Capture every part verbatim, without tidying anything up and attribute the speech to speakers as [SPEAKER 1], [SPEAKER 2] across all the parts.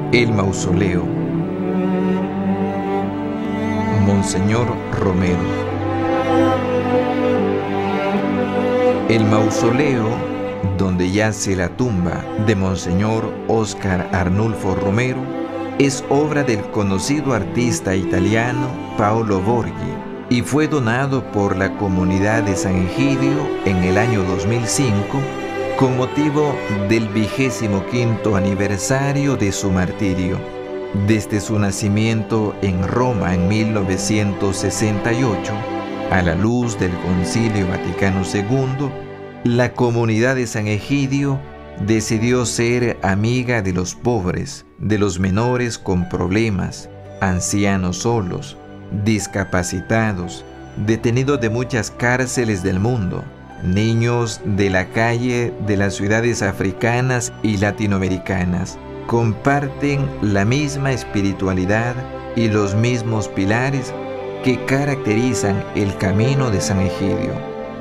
[SPEAKER 1] El mausoleo. Monseñor Romero. El mausoleo, donde yace la tumba de Monseñor Óscar Arnulfo Romero, es obra del conocido artista italiano Paolo Borghi y fue donado por la comunidad de San Egidio en el año dos mil cinco con motivo del vigésimo quinto aniversario de su martirio. Desde su nacimiento en Roma en mil novecientos sesenta y ocho, a la luz del Concilio Vaticano segundo, la comunidad de San Egidio decidió ser amiga de los pobres, de los menores con problemas, ancianos solos, discapacitados, detenidos de muchas cárceles del mundo, niños de la calle de las ciudades africanas y latinoamericanas. Comparten la misma espiritualidad y los mismos pilares que caracterizan el camino de San Egidio.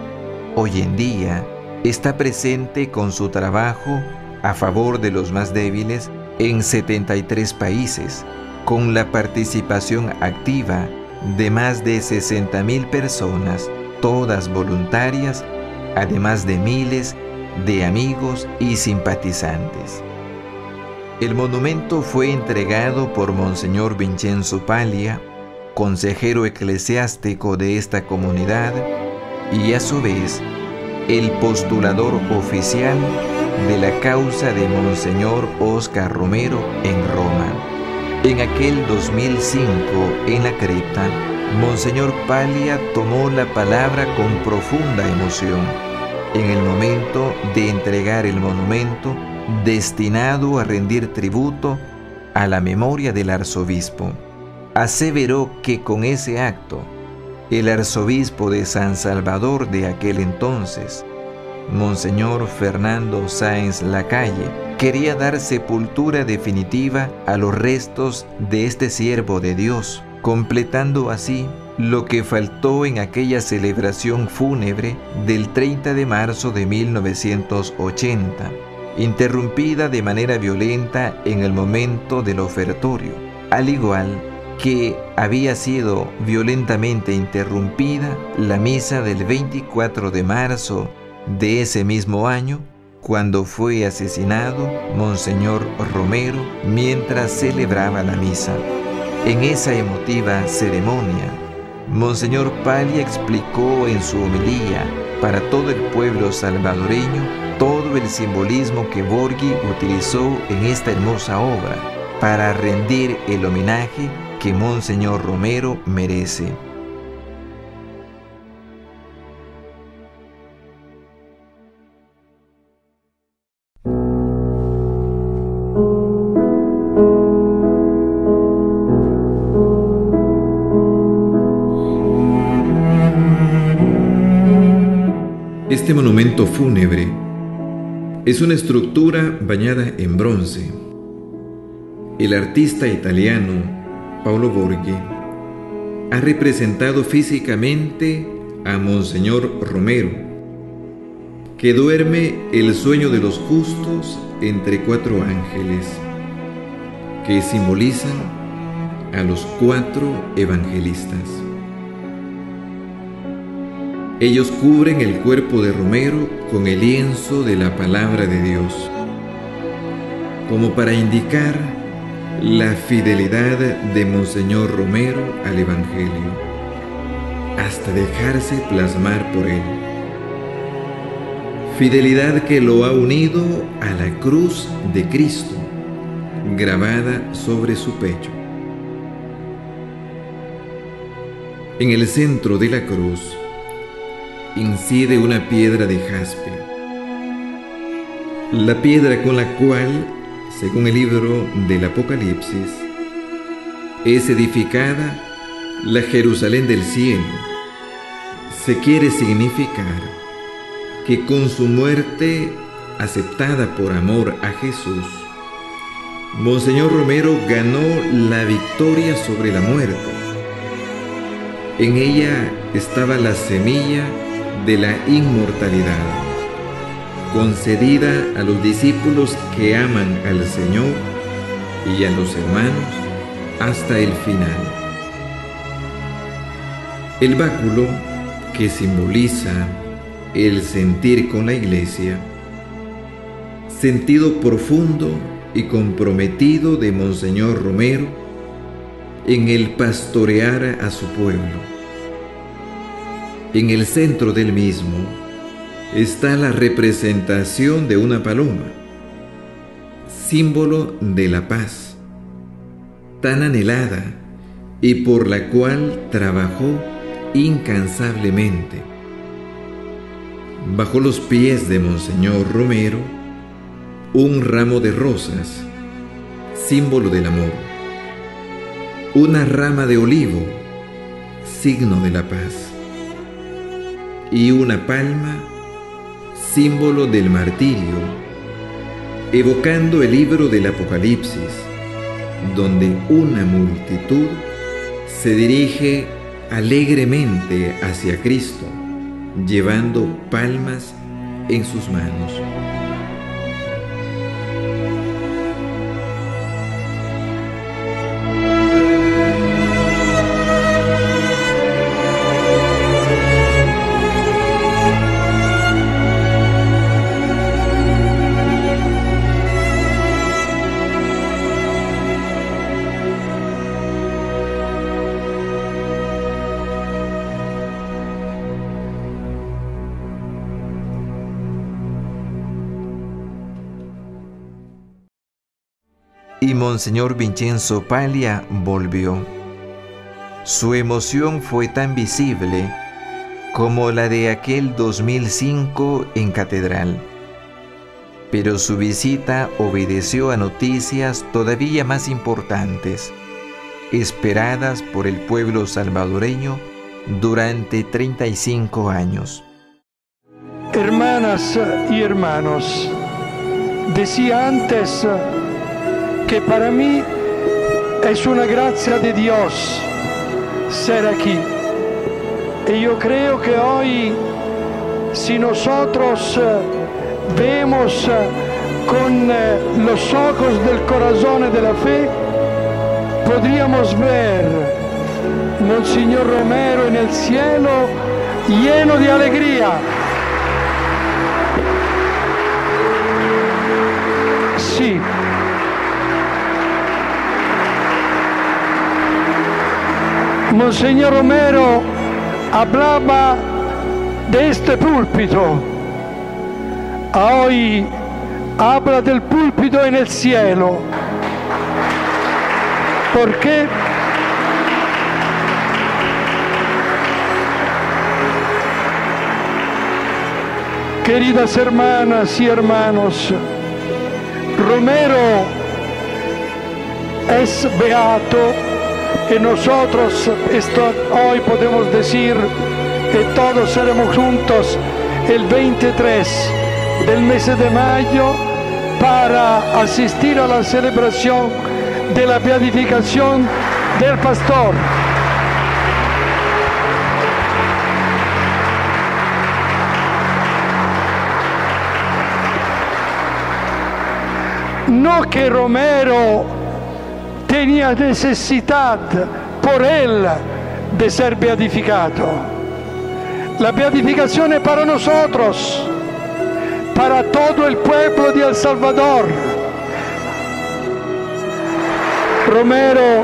[SPEAKER 1] Hoy en día está presente con su trabajo a favor de los más débiles en setenta y tres países, con la participación activa de más de sesenta mil personas, todas voluntarias, además de miles de amigos y simpatizantes. El monumento fue entregado por Monseñor Vincenzo Paglia, consejero eclesiástico de esta comunidad, y a su vez el postulador oficial de la causa de Monseñor Óscar Romero en Roma. En aquel dos mil cinco, en la cripta, Monseñor Paglia tomó la palabra con profunda emoción en el momento de entregar el monumento destinado a rendir tributo a la memoria del arzobispo. Aseveró que con ese acto, el arzobispo de San Salvador de aquel entonces, Monseñor Fernando Sáenz Lacalle, quería dar sepultura definitiva a los restos de este siervo de Dios, completando así lo que faltó en aquella celebración fúnebre del treinta de marzo de mil novecientos ochenta, interrumpida de manera violenta en el momento del ofertorio, al igual que había sido violentamente interrumpida la misa del veinticuatro de marzo de ese mismo año, cuando fue asesinado Monseñor Romero mientras celebraba la misa. En esa emotiva ceremonia, Monseñor Paglia explicó en su homilía para todo el pueblo salvadoreño todo el simbolismo que Borghi utilizó en esta hermosa obra para rendir el homenaje que Monseñor Romero merece.
[SPEAKER 2] Este monumento fúnebre es una estructura bañada en bronce. El artista italiano Paolo Borghi ha representado físicamente a Monseñor Romero, que duerme el sueño de los justos entre cuatro ángeles, que simbolizan a los cuatro evangelistas. Ellos cubren el cuerpo de Romero con el lienzo de la palabra de Dios, como para indicar la fidelidad de Monseñor Romero al Evangelio, hasta dejarse plasmar por él. Fidelidad que lo ha unido a la cruz de Cristo, grabada sobre su pecho. En el centro de la cruz incide una piedra de jaspe, la piedra con la cual, según el libro del Apocalipsis, es edificada la Jerusalén del cielo. Se quiere significar que con su muerte aceptada por amor a Jesús, Monseñor Romero ganó la victoria sobre la muerte. En ella estaba la semilla de la inmortalidad, concedida a los discípulos que aman al Señor y a los hermanos hasta el final. El báculo, que simboliza el sentir con la Iglesia, sentido profundo y comprometido de Monseñor Romero en el pastorear a su pueblo. En el centro del mismo está la representación de una paloma, símbolo de la paz, tan anhelada y por la cual trabajó incansablemente. Bajo los pies de Monseñor Romero, un ramo de rosas, símbolo del amor, una rama de olivo, signo de la paz, y una palma, símbolo del martirio, evocando el libro del Apocalipsis, donde una multitud se dirige alegremente hacia Cristo, llevando palmas en sus manos.
[SPEAKER 1] Y Monseñor Vincenzo Paglia volvió. Su emoción fue tan visible como la de aquel dos mil cinco en Catedral. Pero su visita obedeció a noticias todavía más importantes, esperadas por el pueblo salvadoreño durante treinta y cinco años.
[SPEAKER 3] Hermanas y hermanos, decía antes que para mí es una gracia de Dios ser aquí. Y yo creo que hoy, si nosotros vemos con los ojos del corazón y de la fe, podríamos ver Monseñor Romero en el cielo lleno de alegría. Sí. Monseñor Romero hablaba de este púlpito. Hoy habla del púlpito en el cielo. ¿Por qué? Queridas hermanas y hermanos, Romero es beato. Y nosotros esto, hoy podemos decir que todos seremos juntos el veintitrés del mes de mayo para asistir a la celebración de la beatificación del pastor. No que Romero tenía necesidad por él de ser beatificado. La beatificación es para nosotros, para todo el pueblo de El Salvador. Romero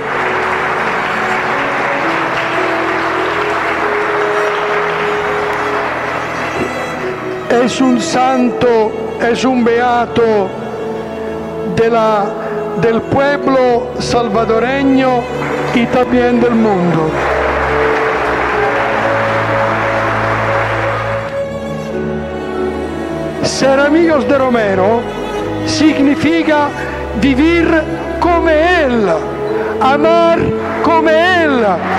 [SPEAKER 3] es un santo, es un beato de la del pueblo salvadoreño y también del mundo. Ser amigos de Romero significa vivir come él, amar come él.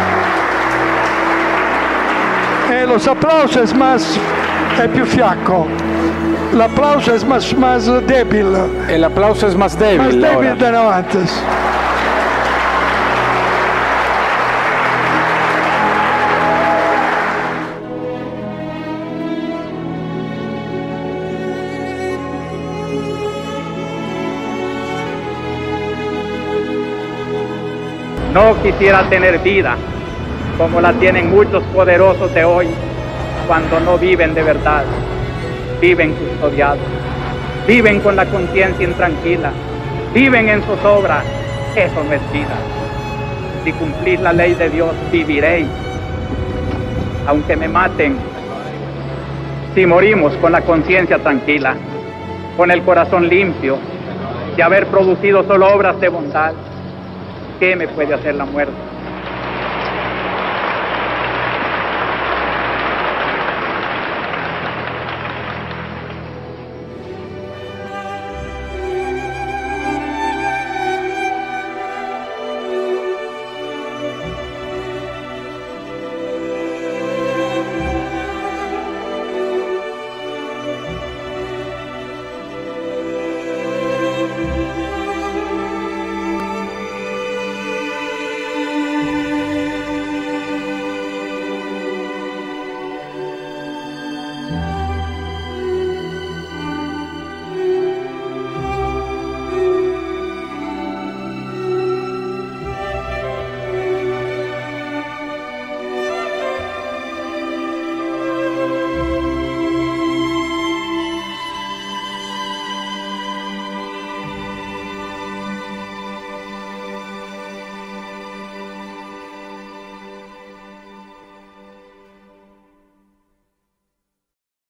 [SPEAKER 3] E los aplausos más è più fiacco. L'applauso es más, más débil.
[SPEAKER 4] El aplauso es más débil.
[SPEAKER 3] Más débil
[SPEAKER 4] ahora.
[SPEAKER 3] de antes.
[SPEAKER 5] No quisiera tener vida como la tienen muchos poderosos de hoy, cuando no viven de verdad, viven custodiados, viven con la conciencia intranquila, viven en zozobra. Eso no es vida. Si cumplís la ley de Dios, viviréis, aunque me maten. Si morimos con la conciencia tranquila, con el corazón limpio, de haber producido solo obras de bondad, ¿qué me puede hacer la muerte?